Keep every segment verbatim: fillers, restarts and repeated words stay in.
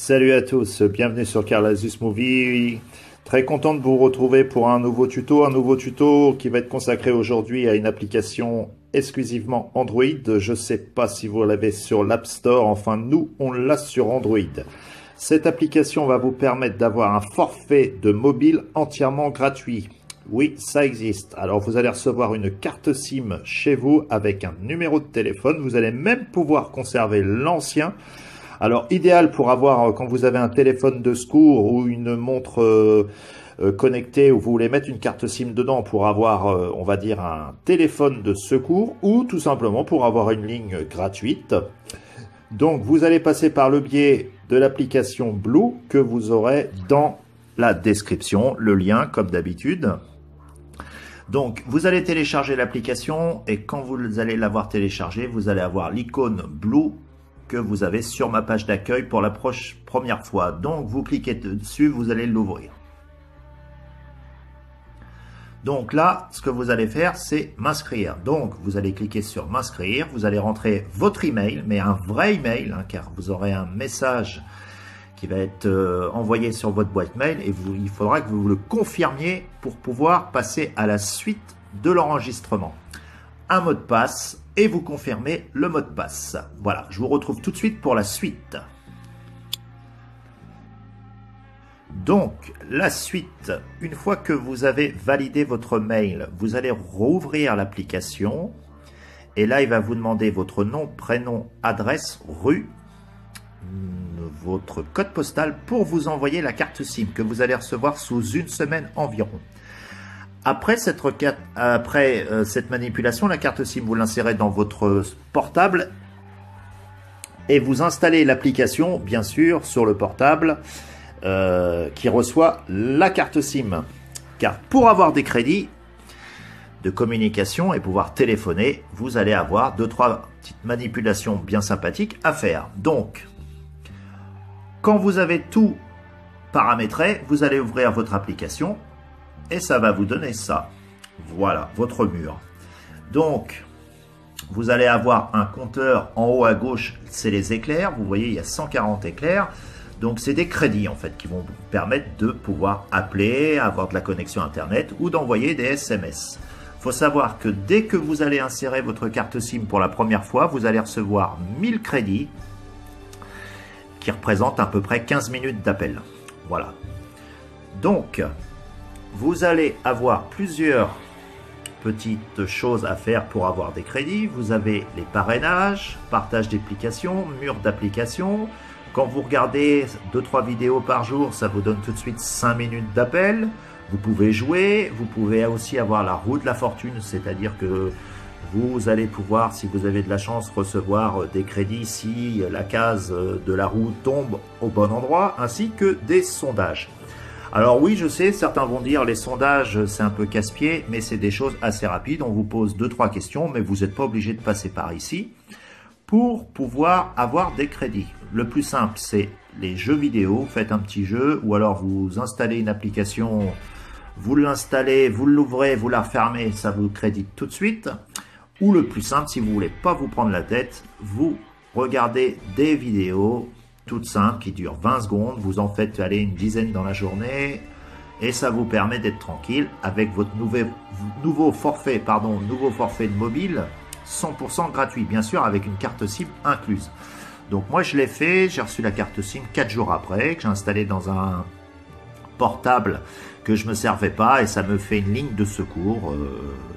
Salut à tous, bienvenue sur Carlasus Movie. Très content de vous retrouver pour un nouveau tuto, un nouveau tuto qui va être consacré aujourd'hui à une application exclusivement Android. Je ne sais pas si vous l'avez sur l'App Store, enfin nous on l'a sur Android. Cette application va vous permettre d'avoir un forfait de mobile entièrement gratuit. Oui, ça existe. Alors vous allez recevoir une carte SIM chez vous avec un numéro de téléphone. Vous allez même pouvoir conserver l'ancien. Alors, idéal pour avoir, quand vous avez un téléphone de secours ou une montre euh, euh, connectée où vous voulez mettre une carte SIM dedans pour avoir, euh, on va dire, un téléphone de secours ou tout simplement pour avoir une ligne gratuite. Donc, vous allez passer par le biais de l'application Blue que vous aurez dans la description, le lien comme d'habitude. Donc, vous allez télécharger l'application et quand vous allez l'avoir téléchargée, vous allez avoir l'icône Blue que vous avez sur ma page d'accueil pour la première fois. Donc, vous cliquez dessus, vous allez l'ouvrir. Donc là, ce que vous allez faire, c'est m'inscrire. Donc, vous allez cliquer sur m'inscrire, vous allez rentrer votre email, mais un vrai email, hein, car vous aurez un message qui va être euh, envoyé sur votre boîte mail et vous, il faudra que vous le confirmiez pour pouvoir passer à la suite de l'enregistrement. Un mot de passe et vous confirmez le mot de passe. Voilà, je vous retrouve tout de suite pour la suite. Donc, la suite, une fois que vous avez validé votre mail, vous allez rouvrir l'application et là, il va vous demander votre nom, prénom, adresse, rue, votre code postal pour vous envoyer la carte SIM que vous allez recevoir sous une semaine environ. Après cette, requête, après euh, cette manipulation, la carte SIM, vous l'insérez dans votre portable et vous installez l'application, bien sûr, sur le portable euh, qui reçoit la carte SIM. Car pour avoir des crédits de communication et pouvoir téléphoner, vous allez avoir deux, trois petites manipulations bien sympathiques à faire. Donc, quand vous avez tout paramétré, vous allez ouvrir votre application. Et ça va vous donner ça. Voilà, votre mur. Donc, vous allez avoir un compteur en haut à gauche, c'est les éclairs. Vous voyez, il y a cent quarante éclairs. Donc, c'est des crédits, en fait, qui vont vous permettre de pouvoir appeler, avoir de la connexion Internet ou d'envoyer des S M S. Il faut savoir que dès que vous allez insérer votre carte SIM pour la première fois, vous allez recevoir mille crédits qui représentent à peu près quinze minutes d'appel. Voilà. Donc, vous allez avoir plusieurs petites choses à faire pour avoir des crédits. Vous avez les parrainages, partage d'applications, mur d'application. Quand vous regardez deux trois vidéos par jour, ça vous donne tout de suite cinq minutes d'appel. Vous pouvez jouer, vous pouvez aussi avoir la roue de la fortune, c'est-à-dire que vous allez pouvoir, si vous avez de la chance, recevoir des crédits si la case de la roue tombe au bon endroit, ainsi que des sondages. Alors oui, je sais, certains vont dire les sondages, c'est un peu casse-pied, mais c'est des choses assez rapides. On vous pose deux trois questions, mais vous n'êtes pas obligé de passer par ici pour pouvoir avoir des crédits. Le plus simple, c'est les jeux vidéo. Vous faites un petit jeu ou alors vous installez une application, vous l'installez, vous l'ouvrez, vous la refermez, ça vous crédite tout de suite. Ou le plus simple, si vous voulez pas vous prendre la tête, vous regardez des vidéos toute simple qui dure vingt secondes, vous en faites aller une dizaine dans la journée et ça vous permet d'être tranquille avec votre nouveau, nouveau forfait, pardon, nouveau forfait de mobile cent pour cent gratuit, bien sûr avec une carte SIM incluse. Donc moi je l'ai fait, j'ai reçu la carte SIM quatre jours après, que j'ai installé dans un portable que je me servais pas et ça me fait une ligne de secours. Euh,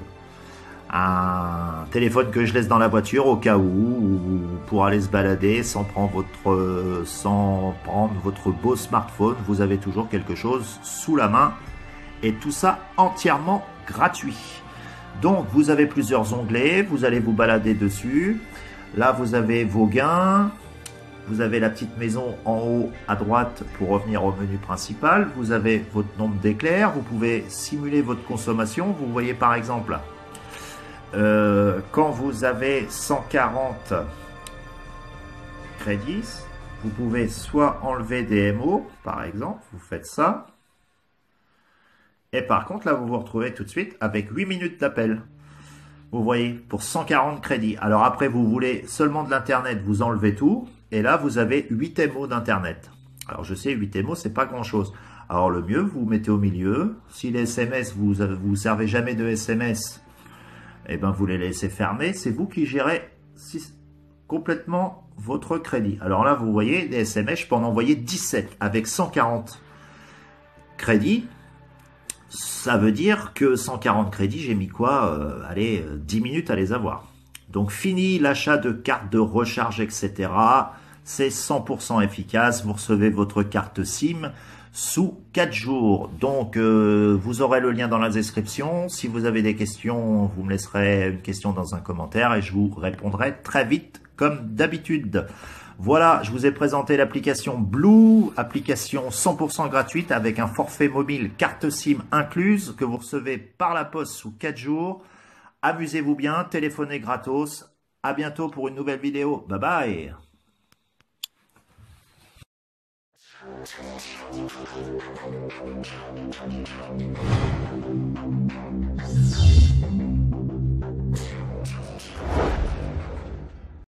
un téléphone que je laisse dans la voiture au cas où, ou pour aller se balader sans prendre votre, sans prendre votre beau smartphone, vous avez toujours quelque chose sous la main et tout ça entièrement gratuit. Donc vous avez plusieurs onglets, vous allez vous balader dessus. Là vous avez vos gains, vous avez la petite maison en haut à droite pour revenir au menu principal, vous avez votre nombre d'éclairs, vous pouvez simuler votre consommation. Vous voyez par exemple Euh, quand vous avez cent quarante crédits, vous pouvez soit enlever des M O, par exemple, vous faites ça. Et par contre, là, vous vous retrouvez tout de suite avec huit minutes d'appel. Vous voyez, pour cent quarante crédits. Alors après, vous voulez seulement de l'Internet, vous enlevez tout. Et là, vous avez huit M O d'Internet. Alors je sais, huit émos, c'est pas grand-chose. Alors le mieux, vous vous mettez au milieu. Si les S M S, vous vous servez jamais de S M S, eh ben vous les laissez fermer. C'est vous qui gérez complètement votre crédit. Alors là, vous voyez, des S M S, je peux en envoyer dix-sept avec cent quarante crédits. Ça veut dire que cent quarante crédits, j'ai mis quoi euh, Allez, dix minutes à les avoir. Donc fini l'achat de cartes de recharge, et cetera. C'est cent pour cent efficace. Vous recevez votre carte SIM sous quatre jours. Donc euh, vous aurez le lien dans la description. Si vous avez des questions, vous me laisserez une question dans un commentaire et je vous répondrai très vite comme d'habitude. Voilà, je vous ai présenté l'application Blue, application cent pour cent gratuite avec un forfait mobile carte SIM incluse que vous recevez par la poste sous quatre jours. Amusez-vous bien, téléphonez gratos. À bientôt pour une nouvelle vidéo. Bye bye.